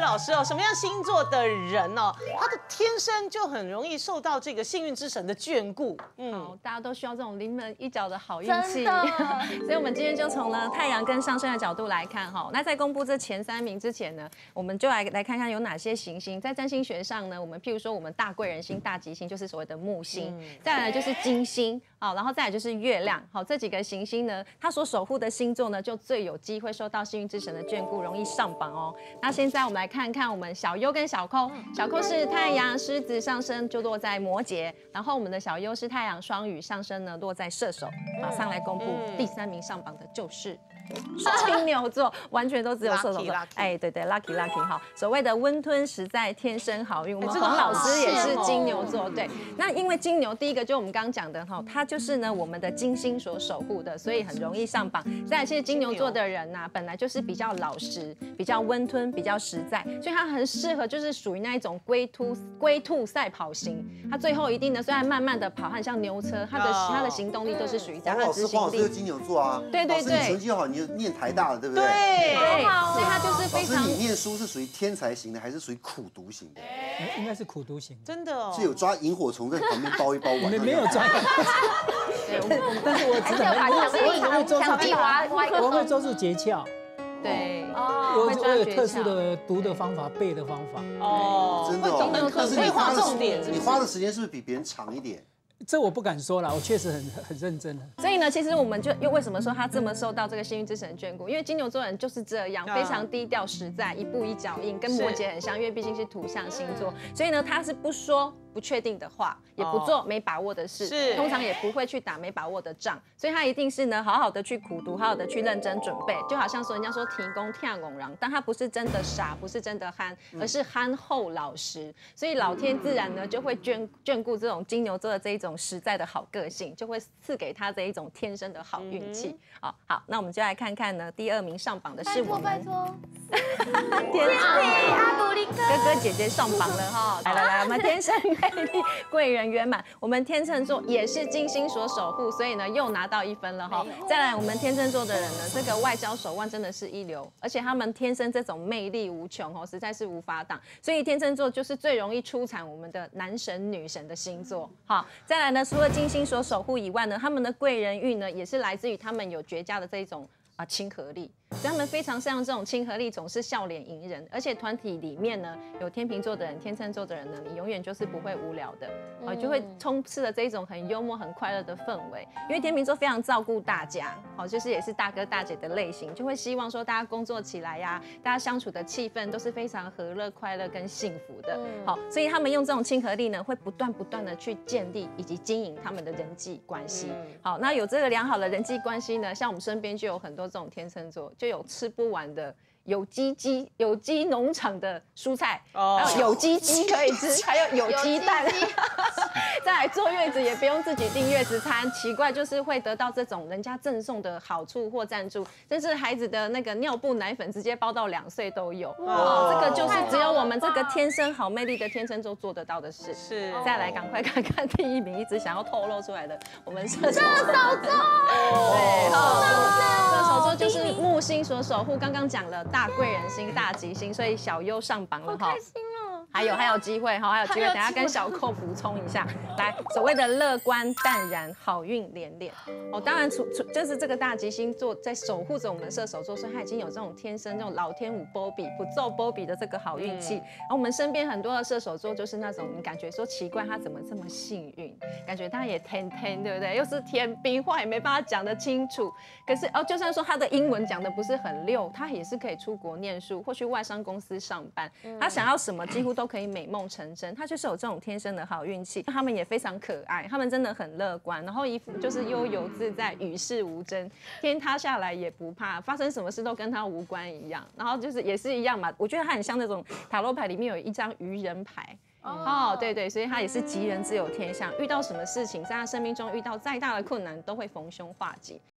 老师哦，什么样星座的人哦，他的天生就很容易受到这个幸运之神的眷顾。 好，大家都需要这种临门一脚的好运气。 真的所以我们今天就从呢太阳跟上升的角度来看哈。那在公布这前3名之前呢，我们就来看看有哪些行星在占星学上呢？我们譬如说我们大贵人星、大吉星就是所谓的木星，再来就是金星。好，然后再来就是月亮，好，这几个行星呢，它所守护的星座呢，就最有机会受到幸运之神的眷顾，容易上榜哦。那现在我们来看看我们小优跟小扣，小扣是太阳狮子上升就落在摩羯，然后我们的小优是太阳双鱼上升呢落在射手。马上来公布第3名上榜的就是金牛座，完全都只有射手座。哎，对 ，lucky 哈，所谓的温吞实在，天生好运。我们黄老师也是金牛座，对。那因为金牛第一个就我们刚刚讲的哈，它就是呢我们的金星所守護的，所以很容易上榜。再来，其实金牛座的人呐，本来就是比较老实、比较温吞、比较实在，所以他很适合就是属于那一种龟兔赛跑型。他最后一定呢，虽然慢慢的跑，很像牛车，他的行动力都是属于这样的执行力。 黄老师金牛座啊， 对， 你成绩好，你就念台大了，对不对？ 对，所以他就是非常。 老师，你念书是属于天才型的，还是属于苦读型的？ 应该是苦读型， 真的哦， 是有抓萤火虫在旁边包一包完。 没有抓。但是我知道我会抓住诀窍。 对， 我有特殊的读的方法、背的方法。 哦， 真的哦。但是你画重点， 你花的时间是不是比别人长一点？ 这我不敢说了，我确实很认真的。 所以呢，其实我们就又为什么说他这么受到这个幸运之神的眷顾？因为金牛座人就是这样，非常低调实在，一步一脚印，跟摩羯很像，因为毕竟是土象星座，所以呢，他是不说不确定的话，也不做没把握的事，通常也不会去打没把握的仗，所以他一定是呢，好好的去苦读，好好的去认真准备，就好像说人家说提供跳拱狼，但他不是真的傻，不是真的憨，而是憨厚老实，所以老天自然呢就会眷顾这种金牛座的这一种实在的好个性，就会赐给他这一种天生的好运气。好，那我们就来看看呢，第2名上榜的是我们， 拜托， 天阿古林哥哥姐姐上榜了哈！来，我们天生魅力贵人圆满，我们天秤座也是金星所守护，所以呢又拿到1分了哈。再来，我们天秤座的人呢，这个外交手腕真的是一流，而且他们天生这种魅力无穷哦，实在是无法挡，所以天秤座就是最容易出产我们的男神女神的星座。好，再来呢，除了金星所守护以外呢，他们的贵人运呢，也是来自于他们有绝佳的这一种亲和力。所以他们非常像这种亲和力，总是笑脸迎人，而且团体里面呢，有天秤座的人、天秤座的人呢，你永远就是不会无聊的，就会充斥着这一种很幽默、很快乐的氛围。因为天秤座非常照顾大家，就是也是大哥大姐的类型，就会希望说大家工作起来呀，大家相处的气氛都是非常和乐、快乐跟幸福的。好，所以他们用这种亲和力呢，会不断的去建立以及经营他们的人际关系。好，那有这个良好的人际关系呢，像我们身边就有很多这种天秤座，就有吃不完的有机农场的蔬菜，还有有机鸡可以吃，还有有鸡蛋。再来坐月子也不用自己订月子餐，奇怪就是会得到这种人家赠送的好处或赞助，甚至孩子的那个尿布奶粉直接包到2岁都有。这个就是只有我们这个天生好魅力的天秤座做得到的事。 是， 再来赶快看看第1名，一直想要透露出来的我们射手座。 对， 射手座就是木星所守护，刚刚讲了大贵人星、大吉星，所以小优上榜了哈。 开心了， 还有机会哈，还有机会，等下跟小扣补充一下。来，所谓的乐观淡然，好运连连。当然就是这个大吉星座在守护着我们射手座，所以他已经有这种天生这种老天无波比不奏波比的这个好运气。然后我们身边很多的射手座就是那种你感觉说奇怪，他怎么这么幸运？感觉他也天，对不对？又是天兵，话也没办法讲得清楚。可是就算说他的英文讲得不是很溜，他也是可以出国念书或去外商公司上班。他想要什么几乎都可以美梦成真。他就是有这种天生的好运气。他们也非常可爱，他们真的很乐观，然后一副就是悠游自在、与世无争，天塌下来也不怕，发生什么事都跟他无关一样。然后就是也是一样嘛，我觉得他很像那种塔罗牌里面有一张愚人牌。对，所以他也是吉人自有天相，遇到什么事情，在他生命中遇到再大的困难，都会逢凶化吉。